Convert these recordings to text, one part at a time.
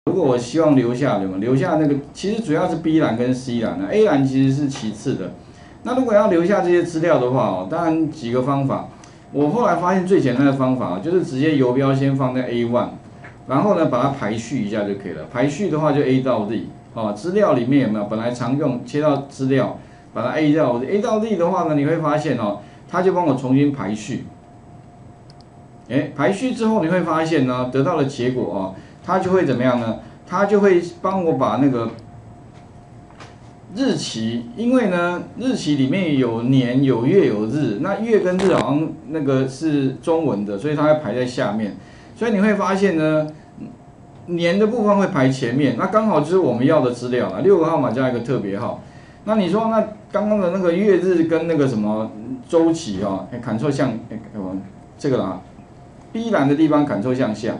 如果我希望留下那个，其实主要是 B 栏跟 C 栏的 ，A 栏其实是其次的。那如果要留下这些资料的话哦，当然几个方法。我后来发现最简单的方法就是直接游标先放在 A1， 然后呢把它排序一下就可以了。排序的话就 A 到 Z， 哦，资料里面有没有本来常用切到资料，把它 A 到 Z 的话呢，你会发现哦，它就帮我重新排序。排序之后你会发现呢，得到的结果哦，它就会怎么样呢？它就会帮我把那个日期，因为呢日期里面有年有月有日，那月跟日好像那个是中文的，所以它会排在下面。所以你会发现呢，年的部分会排前面，那刚好就是我们要的资料啦，6个号码加一个特别号。那你说那刚刚的那个月日跟那个什么周期哦，Ctrl向这个啦 ，B 栏的地方Ctrl向下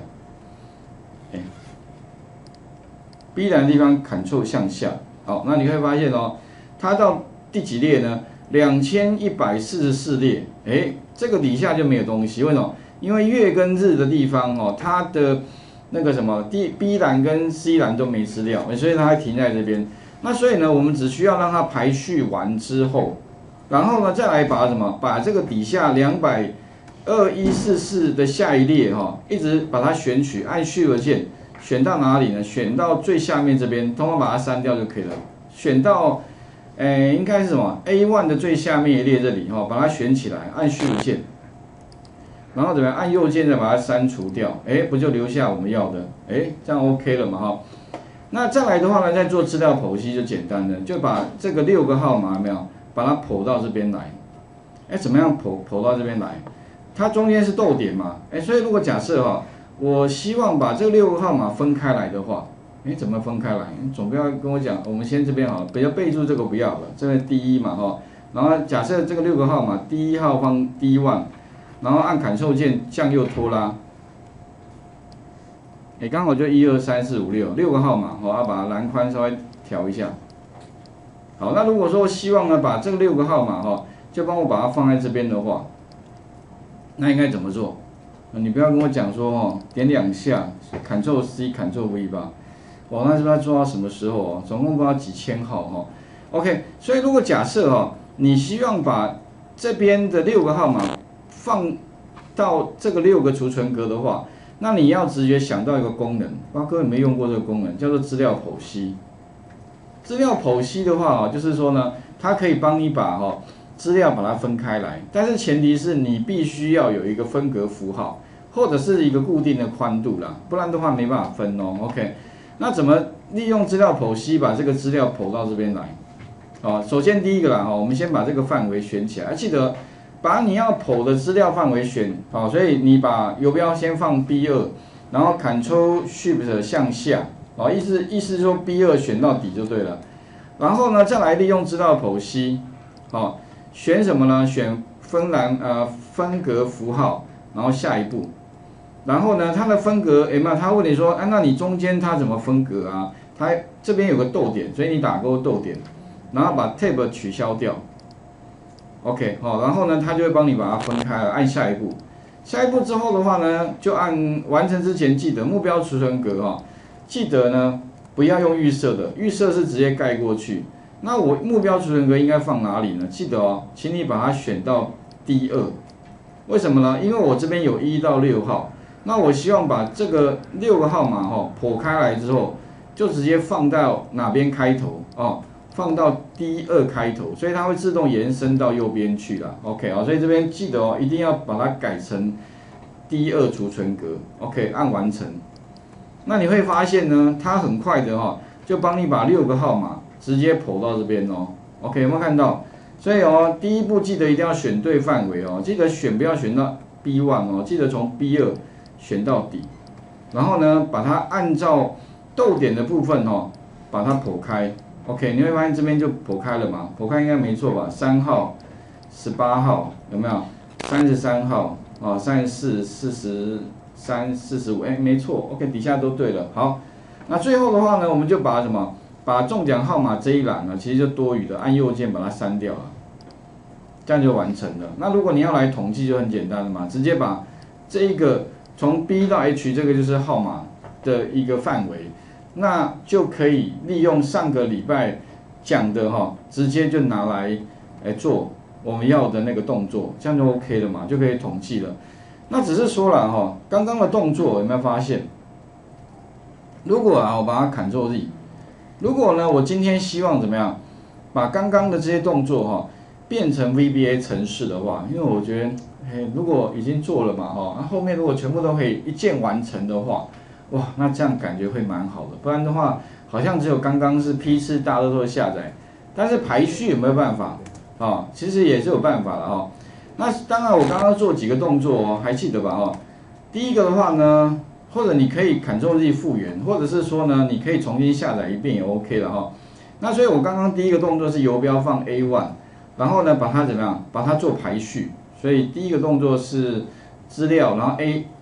，B 栏的地方Ctrl向下。好，那你会发现哦，它到第几列呢？2144列，这个底下就没有东西，为什么？因为月跟日的地方哦，它的那个什么 B 栏跟 C 栏都没资料，所以它还停在这边。那所以呢，我们只需要让它排序完之后，然后呢再来把什么？把这个底下22144的下一列哈，一直把它选取，按 Shift 键。选到哪里呢？选到最下面这边，通通把它删掉就可以了。选到，应该是什么 ？A1 的最下面一列这里哈，把它选起来，按 Shift 键，然后怎么样？按右键再把它删除掉，不就留下我们要的？这样 OK 了嘛哈？那再来的话呢，再做资料剖析就简单了，就把这个6个号码有没有，把它剖到这边来。怎么样剖到这边来？它中间是逗点嘛？所以如果假设哈。我希望把这6个号码分开来的话，怎么分开来？总不要跟我讲，我们先这边好了，不要备注这个不要了，这边第一嘛哈。然后假设这个6个号码，第1号放 D1， 然后按 Ctrl 键向右拖拉，刚好就1、2、3、4、5、6个号码，要把栏宽稍微调一下。好，那如果说希望呢，把这个6个号码就帮我把它放在这边的话，那应该怎么做？你不要跟我讲说点2下 ，Ctrl C、Ctrl V 吧。哇，那是不是要做到什么时候哦？总共不知道几千号OK， 所以如果假设你希望把这边的6个号码放到这个6个储存格的话，那你要直接想到一个功能，不知道各位有没有用过这个功能，叫做资料剖析。资料剖析的话就是说呢，它可以帮你把资料把它分开来，但是前提是你必须要有一个分隔符号，或者是一个固定的宽度啦，不然的话没办法分哦。OK， 那怎么利用资料剖析把这个资料剖到这边来？首先第一个啦我们先把这个范围选起来，记得把你要剖的资料范围选所以你把游标先放 B2， 然后 Ctrl Shift 向下意思说 B2 选到底就对了。然后呢，再来利用资料剖析选什么呢？选分隔符号，然后下一步，然后呢，它的分隔他问你说，那你中间它怎么分隔啊？它这边有个逗点，所以你打勾逗点，然后把 tab 取消掉 ，OK， 然后呢，它就会帮你把它分开了，按下一步。下一步之后的话呢，就按完成之前记得目标储存格记得呢不要用预设的，预设是直接盖过去。那我目标储存格应该放哪里呢？记得请你把它选到D2。为什么呢？因为我这边有1到6号，那我希望把这个6个号码剖开来之后，就直接放到哪边开头放到D2开头，所以它会自动延伸到右边去了。OK 所以这边记得一定要把它改成D2储存格。OK， 按完成。那你会发现呢，它很快的就帮你把6个号码直接剖到这边OK， 有没有看到？所以第一步记得一定要选对范围记得不要选到 B1 记得从 B2 选到底，然后呢，把它按照逗点的部分把它剖开。OK， 你会发现这边就剖开了嘛？剖开应该没错吧？3号、18号有没有？33号34、43、45，没错 ，OK， 底下都对了。好，那最后的话呢，我们就把什么？把中奖号码这一栏呢，其实就多余的，按右键把它删掉了，这样就完成了。那如果你要来统计，就很简单了嘛，直接把这一个从 B 到 H 这个就是号码的一个范围， 那就可以利用上个礼拜讲的直接就拿来做我们要的那个动作，这样就 OK 了嘛，就可以统计了。那只是说了刚刚的动作有没有发现？如果我把它Ctrl Z， 如果呢我今天希望怎么样，把刚刚的这些动作变成 VBA 程式的话，因为我觉得如果已经做了嘛那后面如果全部都可以一键完成的话，哇，那这样感觉会蛮好的。不然的话，好像只有刚刚是批次大家都会下载，但是排序有没有办法其实也是有办法的那当然我刚刚做几个动作还记得吧第一个的话呢，或者你可以Ctrl Z复原，或者是说呢，你可以重新下载一遍也 OK 了那所以我刚刚第一个动作是游标放 A1， 然后呢把它怎么样，把它做排序。所以第一个动作是资料，然后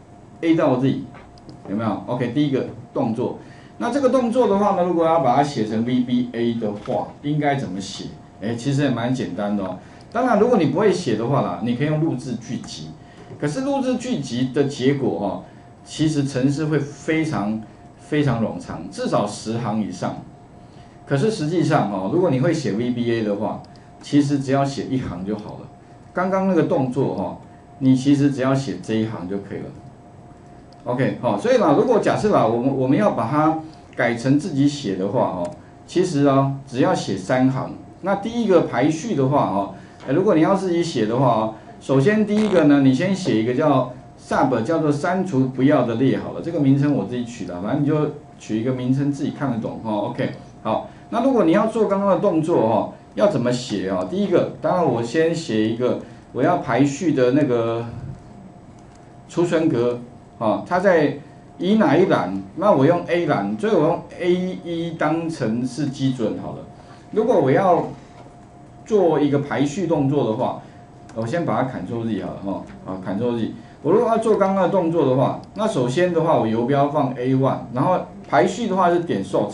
A 到 Z， 有没有 ？OK， 第一个动作。那这个动作的话呢，如果要把它写成 VBA 的话，应该怎么写？其实也蛮简单的当然，如果你不会写的话啦，你可以用录制巨集。可是录制巨集的结果其实程式会非常非常冗长，至少10行以上。可是实际上如果你会写 VBA 的话，其实只要写1行就好了。刚刚那个动作你其实只要写这一行就可以了。OK 所以啦，如果假设啦，我们要把它改成自己写的话其实只要写3行。那第一个排序的话如果你要自己写的话首先第一个呢，你先写一个叫 sub 叫做删除不要的列好了，这个名称我自己取的，反正你就取一个名称自己看得懂OK 好，那如果你要做刚刚的动作要怎么写第一个，当然我先写一个我要排序的那个储存格它在以哪一栏？那我用 A 栏，所以我用 A1 当成是基准好了。如果我要做一个排序动作的话，我先把它Ctrl Z 好了Ctrl Z。我如果要做刚刚的动作的话，那首先的话我游标放 A1， 然后排序的话是点 Sort。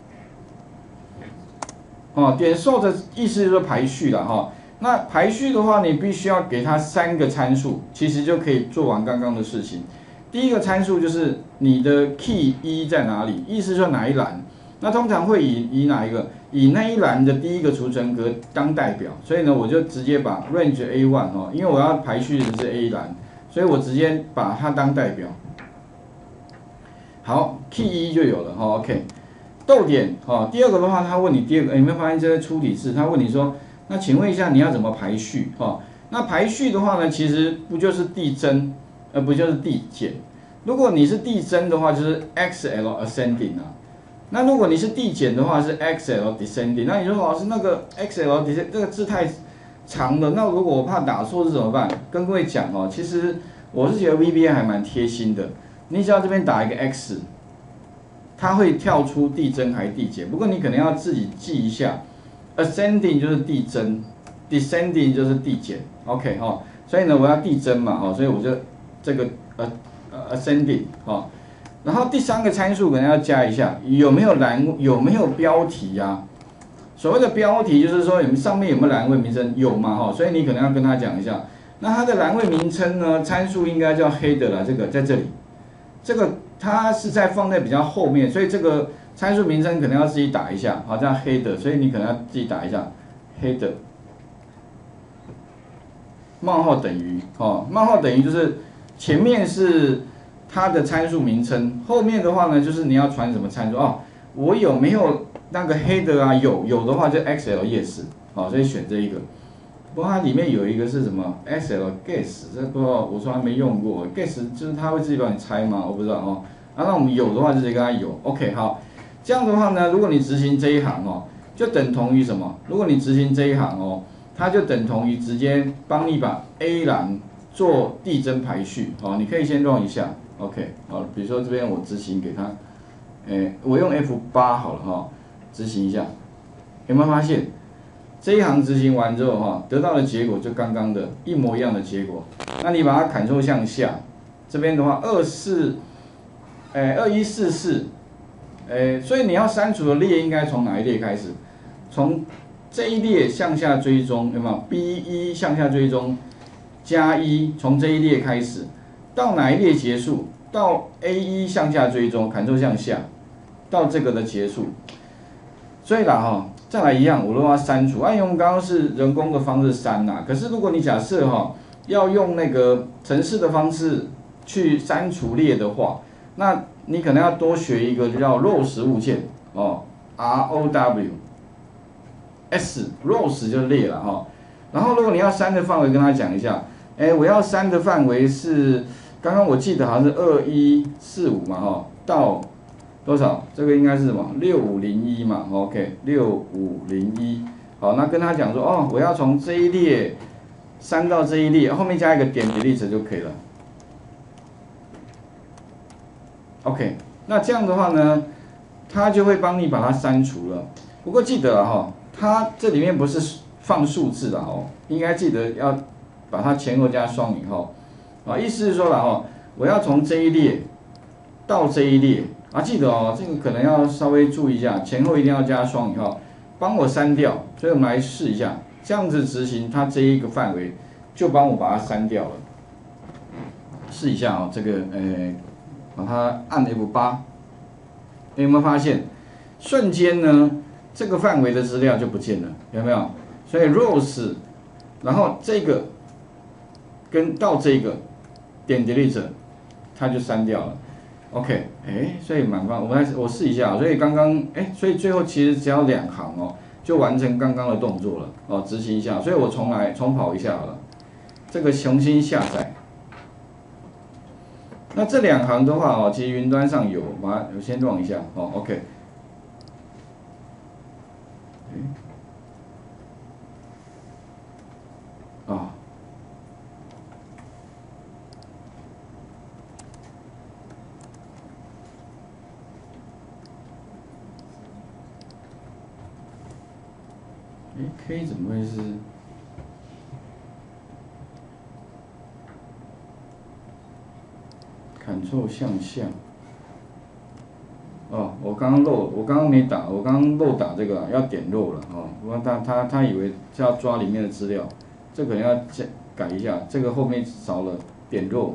点 Sort 意思就是说排序了那排序的话，你必须要给它3个参数，其实就可以做完刚刚的事情。第一个参数就是你的 key 1在哪里，意思说哪一栏。那通常会以哪一个？以那一栏的第一个储存格当代表，所以呢，我就直接把 range A1 因为我要排序的是 A 栏，所以我直接把它当代表。好 ，key 1就有了OK。逗点第二个的话，他问你第二个，有没有发现这个出题式？他问你说，那请问一下你要怎么排序那排序的话呢，其实不就是递增，而不就是递减。如果你是递增的话，就是 XL ascending 那如果你是递减的话，是 XL descending。那你说老师那个 XL descending 这个字太长了，那如果我怕打错字怎么办？跟各位讲其实我是觉得 VBA 还蛮贴心的，你只要这边打一个 X， 它会跳出递增还是递减。不过你可能要自己记一下 ，ascending 就是递增 ，descending 就是递减。OK 所以呢我要递增嘛所以我就这个ascending 然后第3个参数可能要加一下，有没有标题所谓的标题就是说上面有没有栏位名称，有嘛所以你可能要跟他讲一下。那它的栏位名称呢，参数应该叫 header 啦，这个在这里，这个它是在放在比较后面，所以这个参数名称可能要自己打一下，这样 header， 所以你可能要自己打一下 header， 冒号等于冒号等于就是前面是它的参数名称，后面的话呢，就是你要传什么参数我有没有那个 header有的话就 XL yes 所以选这一个。不过它里面有一个是什么 XL guess， 这不知道我从来没用过 ，guess 就是它会自己帮你猜吗？我不知道那我们有的话就直接跟它有 ，OK 好。这样的话呢，如果你执行这一行就等同于什么？如果你执行这一行它就等同于直接帮你把 A 栏做递增排序你可以先 run 一下 ，OK 比如说这边我执行给它，我用 F8 好了执行一下，有没有发现这一行执行完之后得到的结果就刚刚的一模一样的结果。那你把它Ctrl向下，这边的话2144，所以你要删除的列应该从哪一列开始？从这一列向下追踪，有没有 B1 向下追踪加1，从这一列开始，到哪一列结束？到 A1 向下追踪，Ctrl向下到这个的结束。所以啦哈，再来一样，我都要删除。因为我们刚刚是人工的方式删啦，可是如果你假设哈要用那个程式的方式去删除列的话，那你可能要多学一个叫 rows 物件哦 ，rows 就列了哈。然后如果你要删的范围，跟他讲一下，我要删的范围是刚刚我记得好像是2145嘛哈，到多少？这个应该是什么？6501嘛 ，OK， 6501。好，那跟他讲说，哦，我要从这一列删到这一列，后面加一个点 delete 就可以了。OK， 那这样的话呢，它就会帮你把它删除了。不过记得哈，它这里面不是放数字的哦，应该记得要把它前后加双引号。啊，意思是说了哈，我要从这一列到这一列。啊，记得哦，这个可能要稍微注意一下，前后一定要加双引号，帮我删掉。所以我们来试一下，这样子执行，它这一个范围就帮我把它删掉了。试一下哦，这个把它按 F8，有没有发现，瞬间呢，这个范围的资料就不见了，有没有？所以 rows， 然后这个跟到这个点 delete， 它就删掉了。OK， 所以蛮棒，我试一下，所以刚刚所以最后其实只要2行哦，就完成刚刚的动作了哦，执行一下，所以我重跑一下好了，这个重新下载。那这2行的话哦，其实云端上有，我先run一下哦 ，OK， 啊。K 怎么会是？Ctrl 向下。哦，我刚刚没打，我刚刚漏打这个要点漏了哦。不过他以为是要抓里面的资料，这可能要改一下，这个后面少了点漏，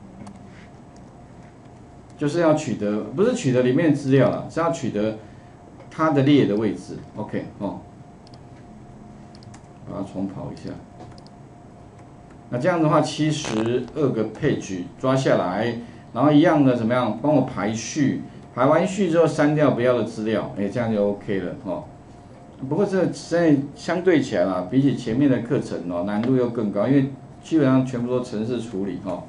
就是要取得，不是取得里面的资料啦，是要取得它的列的位置。OK 哦。把它重跑一下，那这样的话，72个 page 抓下来，然后一样的怎么样？帮我排序，排完序之后删掉不要的资料，这样就 OK 了哦。不过这现在相对起来啦，比起前面的课程哦，难度又更高，因为基本上全部都程式处理哦。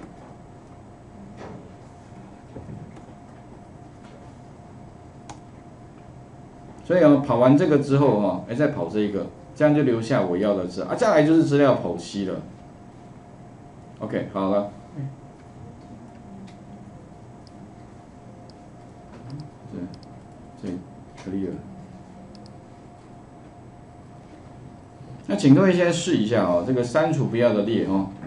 所以跑完这个之后哦，再跑这一个。这样就留下我要的字啊，再来就是资料剖析了。OK， 好了，这 clear。那请各位先试一下哦，这个删除不要的列哦。